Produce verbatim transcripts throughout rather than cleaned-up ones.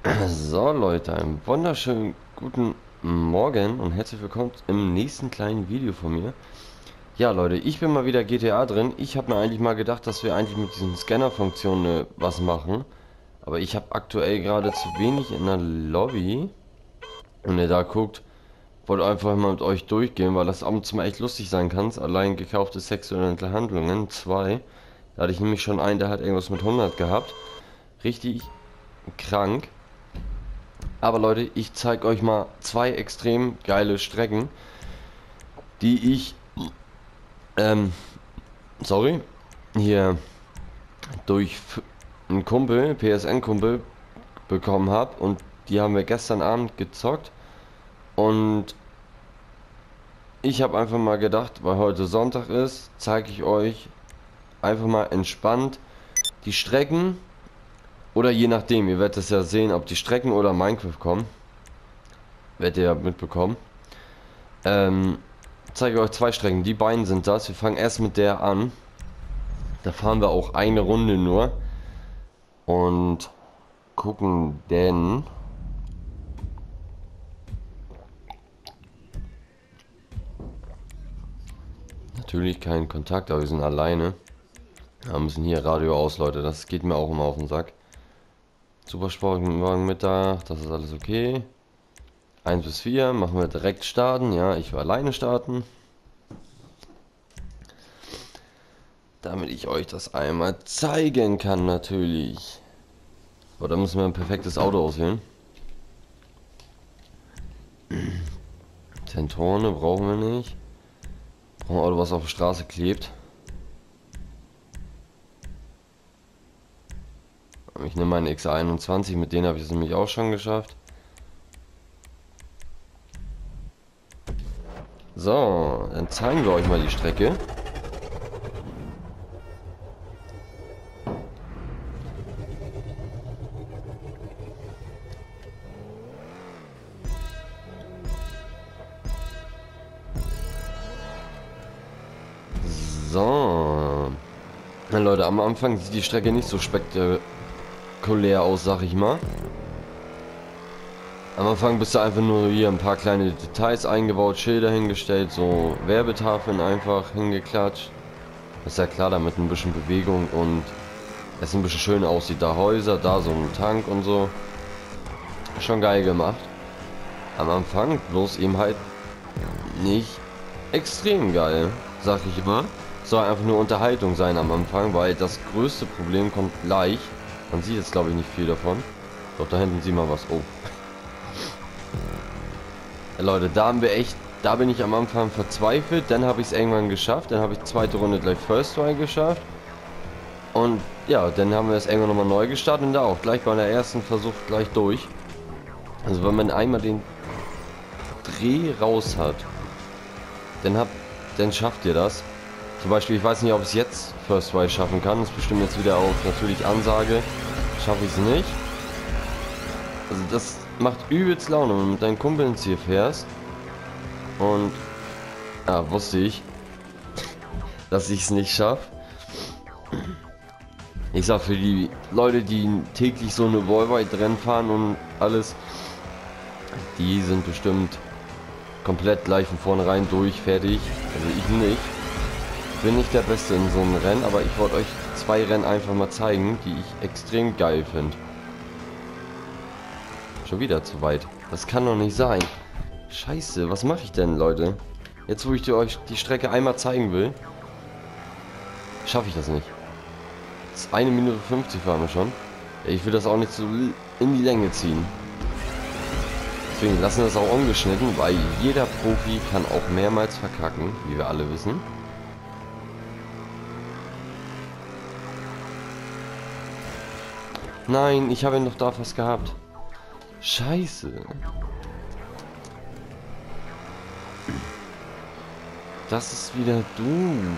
So Leute, einen wunderschönen guten Morgen und herzlich willkommen im nächsten kleinen Video von mir. Ja Leute, ich bin mal wieder G T A drin. Ich habe mir eigentlich mal gedacht, dass wir eigentlich mit diesen Scanner-Funktionen äh, was machen. Aber ich habe aktuell gerade zu wenig in der Lobby. Und ihr da guckt, wollte einfach mal mit euch durchgehen, weil das ab und zu mal echt lustig sein kann. Allein gekaufte sexuelle Handlungen, zwei. Da hatte ich nämlich schon einen, der hat irgendwas mit hundert gehabt. Richtig krank. Aber Leute, ich zeige euch mal zwei extrem geile Strecken, die ich, ähm, sorry, hier durch einen Kumpel, P S N-Kumpel, bekommen habe. Und die haben wir gestern Abend gezockt. Und ich habe einfach mal gedacht, weil heute Sonntag ist, zeige ich euch einfach mal entspannt die Strecken. Oder je nachdem, ihr werdet es ja sehen, ob die Strecken oder Minecraft kommen. Werdet ihr ja mitbekommen. Ähm, zeige euch zwei Strecken. Die beiden sind das. Wir fangen erst mit der an. Da fahren wir auch eine Runde nur. Und gucken denn. Natürlich keinen Kontakt, aber wir sind alleine. Wir müssen hier Radio aus, Leute. Das geht mir auch immer auf den Sack. Supersport morgen Mittag. Das ist alles okay. eins bis vier. Machen wir direkt starten. Ja, ich will alleine starten. Damit ich euch das einmal zeigen kann, natürlich. Aber da müssen wir ein perfektes Auto auswählen. Zentrone brauchen wir nicht. Brauchen ein Auto, was auf der Straße klebt. Ich nehme meinen X einundzwanzig, mit denen habe ich es nämlich auch schon geschafft. So, dann zeigen wir euch mal die Strecke. So. Na Leute, am Anfang sieht die Strecke nicht so spektakulär aus, sag ich mal. Am Anfang bist du einfach nur hier ein paar kleine Details eingebaut, Schilder hingestellt, so Werbetafeln einfach hingeklatscht. Ist ja klar, damit ein bisschen Bewegung und es ein bisschen schön aussieht. Da Häuser, da so ein Tank und so. Schon geil gemacht. Am Anfang bloß eben halt nicht extrem geil, sag ich immer. Soll einfach nur Unterhaltung sein am Anfang, weil das größte Problem kommt gleich. Man sieht jetzt glaube ich nicht viel davon. Doch da hinten sieht man was. Oh. Ja, Leute, da haben wir echt, da bin ich am Anfang verzweifelt. Dann habe ich es irgendwann geschafft. Dann habe ich zweite Runde gleich First Try geschafft. Und ja, dann haben wir es irgendwann nochmal neu gestartet und da auch gleich bei der ersten Versuch gleich durch. Also wenn man einmal den Dreh raus hat, dann habt, dann schafft ihr das. Zum Beispiel, ich weiß nicht, ob ich es jetzt First Try schaffen kann. Das ist bestimmt jetzt wieder auf natürlich Ansage. Schaffe ich es nicht. Also das macht übelst Laune, wenn du mit deinen Kumpeln ins Ziel fährst. Und ja, wusste ich, dass ich es nicht schaffe. Ich sag, für die Leute, die täglich so eine Wallride-Rennen fahren und alles, die sind bestimmt komplett gleich von vornherein durch, fertig. Also ich nicht. Bin nicht der Beste in so einem Rennen, aber ich wollte euch zwei Rennen einfach mal zeigen, die ich extrem geil finde. Schon wieder zu weit. Das kann doch nicht sein. Scheiße, was mache ich denn, Leute? Jetzt, wo ich dir euch die Strecke einmal zeigen will, schaffe ich das nicht. Das ist eine Minute fünfzig fahren wir schon. Ich will das auch nicht so in die Länge ziehen. Deswegen lassen wir das auch ungeschnitten, weil jeder Profi kann auch mehrmals verkacken, wie wir alle wissen. Nein, ich habe ihn doch da fast gehabt. Scheiße. Das ist wieder doof.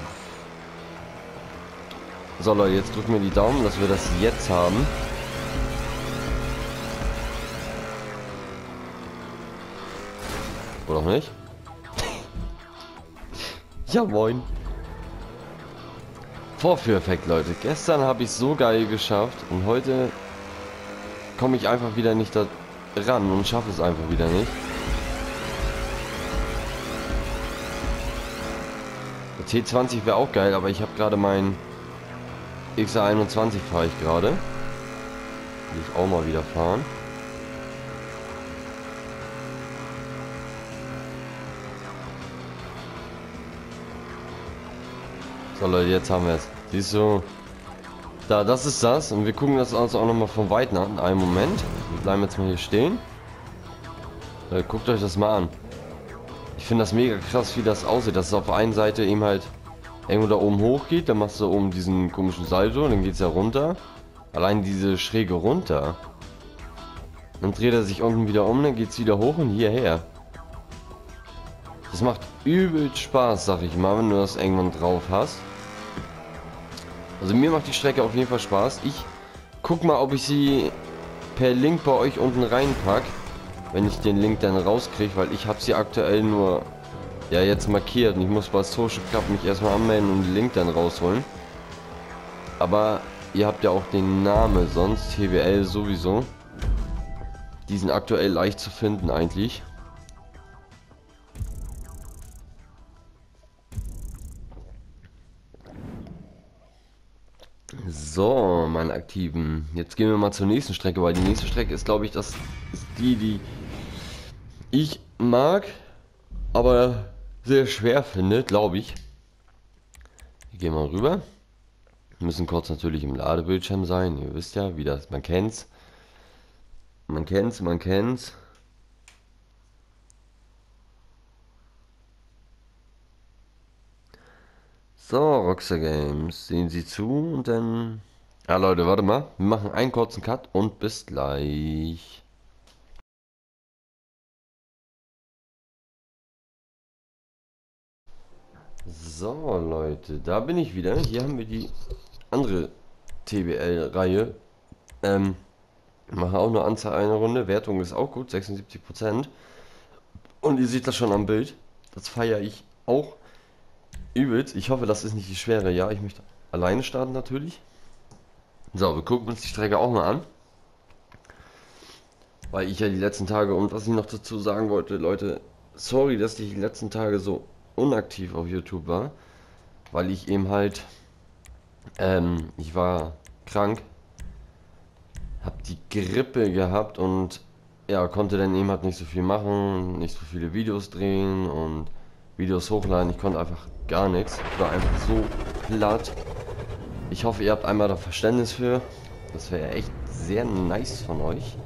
So Leute, jetzt drückt mir die Daumen, dass wir das jetzt haben. Oder auch nicht? Ja, moin. Vorführeffekt, Leute. Gestern habe ich so geil geschafft und heute komme ich einfach wieder nicht da ran und schaffe es einfach wieder nicht. Der T zwanzig wäre auch geil, aber ich habe gerade mein X R einundzwanzig fahre ich gerade. Will ich auch mal wieder fahren. So Leute, jetzt haben wir es. Siehst du? Da, das ist das. Und wir gucken das uns auch nochmal von Weitem an. Einen Moment. Wir bleiben jetzt mal hier stehen. Äh, guckt euch das mal an. Ich finde das mega krass, wie das aussieht. Dass es auf der einen Seite eben halt irgendwo da oben hoch geht. Dann machst du oben diesen komischen Salto. Dann geht es ja runter. Allein diese Schräge runter. Dann dreht er sich unten wieder um. Dann geht es wieder hoch und hierher. Das macht übel Spaß, sag ich mal, wenn du das irgendwann drauf hast. Also mir macht die Strecke auf jeden Fall Spaß. Ich guck mal, ob ich sie per Link bei euch unten reinpack, wenn ich den Link dann rauskriege, weil ich habe sie aktuell nur ja jetzt markiert und ich muss bei Social Club mich erstmal anmelden und den Link dann rausholen. Aber ihr habt ja auch den Namen sonst, T B L sowieso. Die sind aktuell leicht zu finden eigentlich. So, meine Aktiven. Jetzt gehen wir mal zur nächsten Strecke, weil die nächste Strecke ist, glaube ich, das ist die, die ich mag, aber sehr schwer finde, glaube ich. Wir gehen mal rüber. Wir müssen kurz natürlich im Ladebildschirm sein. Ihr wisst ja, wie das, man kennt's. Man kennt's, man kennt's. So, Rockstar Games, sehen Sie zu und dann... Ja Leute, warte mal, wir machen einen kurzen Cut und bis gleich. So Leute, da bin ich wieder. Hier haben wir die andere T B L-Reihe. Ähm, mache auch nur Anzahl einer Runde, Wertung ist auch gut, sechsundsiebzig Prozent. Und ihr seht das schon am Bild, das feiere ich auch übelst. Ich hoffe, das ist nicht die schwere. Ja, ich möchte alleine starten natürlich. So, wir gucken uns die Strecke auch mal an. Weil ich ja die letzten Tage, und was ich noch dazu sagen wollte, Leute, sorry, dass ich die letzten Tage so unaktiv auf YouTube war. Weil ich eben halt, ähm, ich war krank. Hab die Grippe gehabt und ja, konnte dann eben halt nicht so viel machen, nicht so viele Videos drehen und Videos hochladen. Ich konnte einfach gar nichts. Ich war einfach so platt. Ich hoffe, ihr habt einmal da Verständnis für. Das wäre echt sehr nice von euch.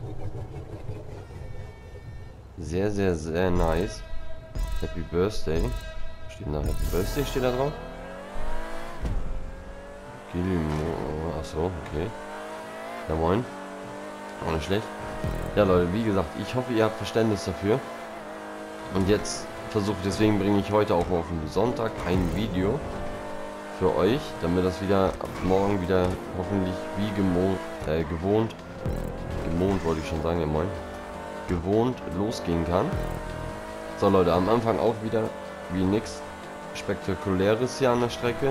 Sehr, sehr, sehr nice. Happy Birthday. Steht da Happy Birthday? Steht da drauf? Gilmo. Achso, okay. Ja, moin. Auch nicht schlecht. Ja, Leute, wie gesagt, ich hoffe, ihr habt Verständnis dafür. Und jetzt versuche, deswegen bringe ich heute auch auf den Sonntag ein Video für euch, damit das wieder ab morgen wieder hoffentlich wie gewohnt, äh, gewohnt, gewohnt wollte ich schon sagen, ja moin, gewohnt losgehen kann. So Leute, am Anfang auch wieder wie nichts Spektakuläres hier an der Strecke.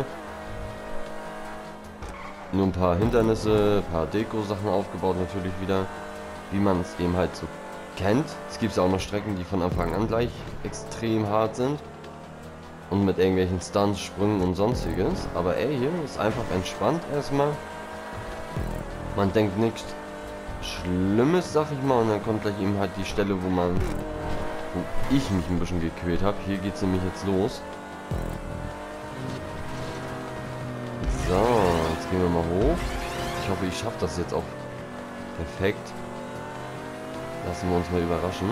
Nur ein paar Hindernisse, ein paar Deko-Sachen aufgebaut natürlich wieder, wie man es eben halt so kennt. Es gibt ja auch noch Strecken, die von Anfang an gleich extrem hart sind. Und mit irgendwelchen Stunts, Sprüngen und sonstiges. Aber ey, hier ist einfach entspannt erstmal. Man denkt nichts Schlimmes, sag ich mal. Und dann kommt gleich eben halt die Stelle, wo man, wo ich mich ein bisschen gequält habe. Hier geht es nämlich jetzt los. So, jetzt gehen wir mal hoch. Ich hoffe, ich schaffe das jetzt auch perfekt. Lassen wir uns mal überraschen.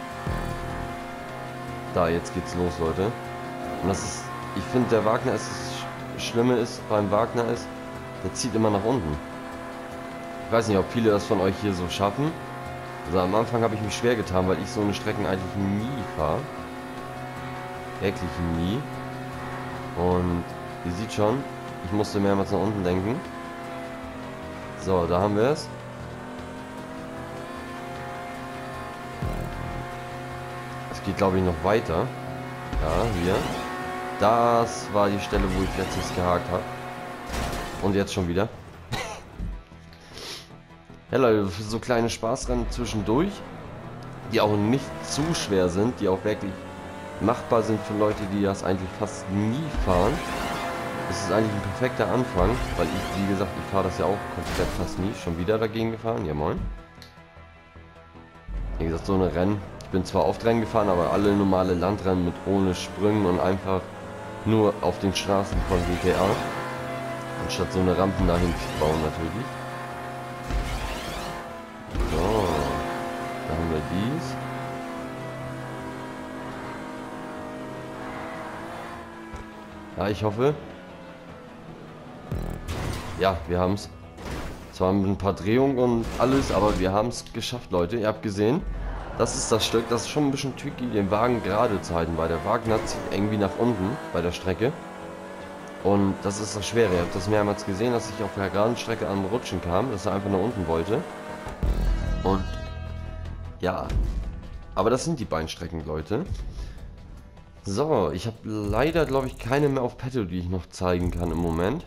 Da, jetzt geht's los, Leute. Und das ist, ich finde, der Wagner ist, das Schlimme ist, beim Wagner ist, der zieht immer nach unten. Ich weiß nicht, ob viele das von euch hier so schaffen. Also am Anfang habe ich mich schwer getan, weil ich so eine Strecken eigentlich nie fahre. Wirklich nie. Und ihr seht schon, ich musste mehrmals nach unten denken. So, da haben wir es. Es geht, glaube ich, noch weiter. Ja, hier. Das war die Stelle, wo ich letztes gehakt habe. Und jetzt schon wieder. Ja Leute, für so kleine Spaßrennen zwischendurch, die auch nicht zu schwer sind, die auch wirklich machbar sind für Leute, die das eigentlich fast nie fahren. Es ist eigentlich ein perfekter Anfang, weil ich, wie gesagt, ich fahre das ja auch komplett fast nie. Schon wieder dagegen gefahren, ja moin. Wie gesagt, so eine Rennen. Ich bin zwar oft Rennen gefahren, aber alle normale Landrennen mit ohne Sprüngen und einfach nur auf den Straßen von G T A. Anstatt so eine Rampen dahin zu bauen natürlich. So, da haben wir dies. Ja, ich hoffe. Ja, wir haben es. Zwar mit ein paar Drehungen und alles, aber wir haben es geschafft, Leute. Ihr habt gesehen, das ist das Stück. Das ist schon ein bisschen tricky, den Wagen gerade zu halten, weil der Wagner zieht irgendwie nach unten bei der Strecke. Und das ist das Schwere. Ihr habt das mehrmals gesehen, dass ich auf der geraden Strecke am Rutschen kam, dass er einfach nach unten wollte. Und ja, aber das sind die Beinstrecken, Leute. So, ich habe leider, glaube ich, keine mehr auf Petto, die ich noch zeigen kann im Moment.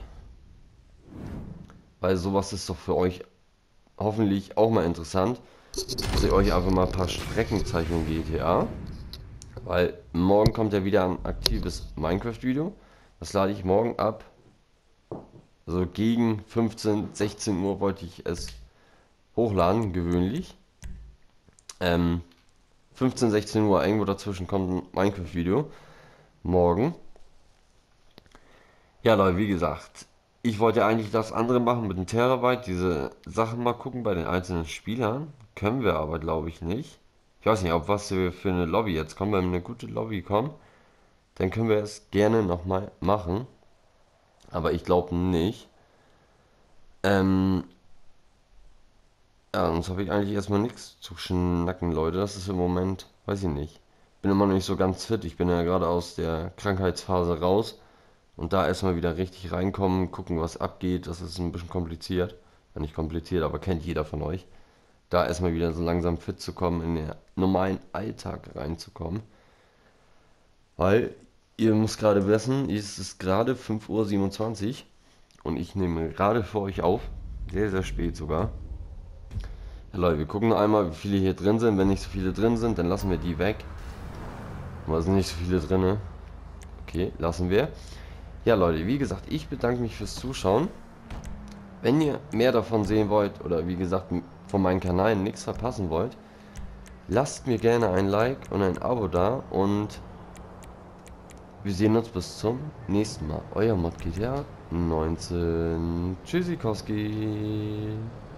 Weil sowas ist doch für euch hoffentlich auch mal interessant. Dass ich euch einfach mal ein paar Strecken zeige in G T A. Weil morgen kommt ja wieder ein aktives Minecraft-Video. Das lade ich morgen ab. Also gegen fünfzehn, sechzehn Uhr wollte ich es hochladen, gewöhnlich. Ähm, fünfzehn, sechzehn Uhr, irgendwo dazwischen kommt ein Minecraft-Video. Morgen. Ja, Leute, wie gesagt, ich wollte eigentlich das andere machen mit dem Terabyte, diese Sachen mal gucken bei den einzelnen Spielern. Können wir aber, glaube ich, nicht. Ich weiß nicht, ob was wir für eine Lobby jetzt kommen. Wenn eine gute Lobby kommt, dann können wir es gerne nochmal machen. Aber ich glaube nicht. Ähm, ja, sonst habe ich eigentlich erstmal nichts zu schnacken, Leute. Das ist im Moment, weiß ich nicht. Bin immer noch nicht so ganz fit. Ich bin ja gerade aus der Krankheitsphase raus. Und da erstmal wieder richtig reinkommen, gucken, was abgeht. Das ist ein bisschen kompliziert. Ja, nicht kompliziert, aber kennt jeder von euch. Da erstmal wieder so langsam fit zu kommen, in den normalen Alltag reinzukommen. Weil ihr müsst gerade wissen, es ist gerade fünf Uhr siebenundzwanzig und ich nehme gerade für euch auf. Sehr, sehr spät sogar. Ja, Leute, wir gucken noch einmal, wie viele hier drin sind. Wenn nicht so viele drin sind, dann lassen wir die weg. Aber es sind nicht so viele drin. Okay, lassen wir. Ja, Leute, wie gesagt, ich bedanke mich fürs Zuschauen. Wenn ihr mehr davon sehen wollt oder wie gesagt von meinen Kanälen nichts verpassen wollt, lasst mir gerne ein Like und ein Abo da und wir sehen uns bis zum nächsten Mal. Euer Mod G T A neunzehn. Tschüssikowski.